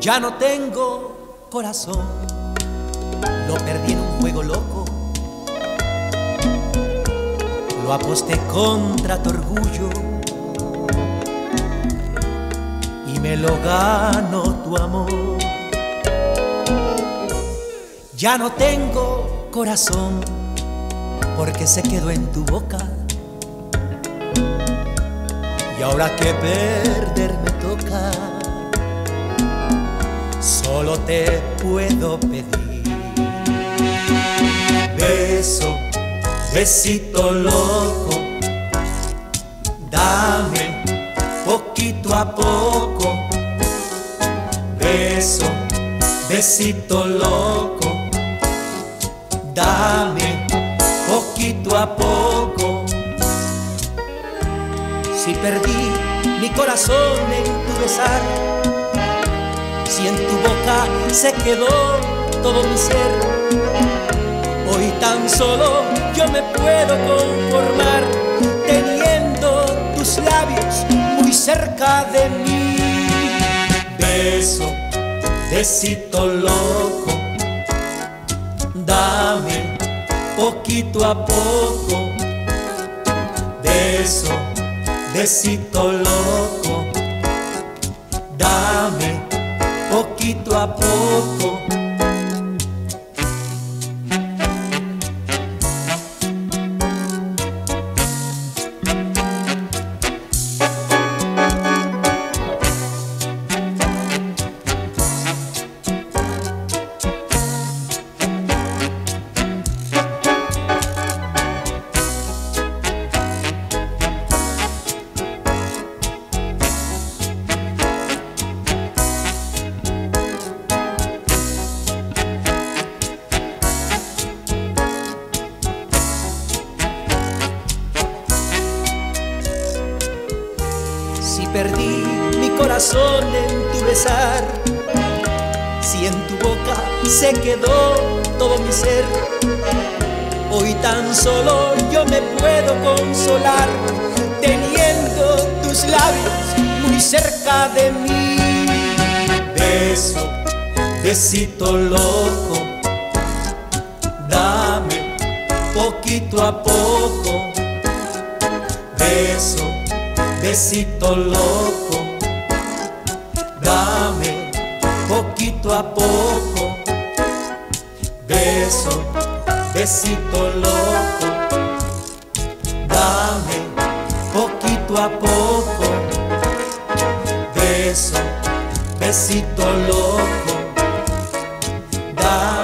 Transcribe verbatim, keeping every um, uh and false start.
Ya no tengo corazón, lo perdí en un juego loco. Lo aposté contra tu orgullo y me lo ganó tu amor. Ya no tengo corazón porque se quedó en tu boca. Y ahora que perder me toca, solo te puedo pedir beso, besito loco, dame poquito a poco. Beso, besito loco, dame poquito a poco. Si perdí mi corazón en tu besar, si en tu boca se quedó todo mi ser, hoy tan solo yo me puedo conformar teniendo tus labios muy cerca de mí. Beso, besito loco, dame poquito a poco. Beso, besito loco, dame poquito a poco. Si perdí mi corazón en tu besar, si en tu boca se quedó todo mi ser, hoy tan solo yo me puedo consolar teniendo tus labios muy cerca de mí. Beso, besito loco, dame poquito a poco. Beso, besito loco, dame poquito a poco. Beso, besito loco, dame poquito a poco. Beso, besito loco, dame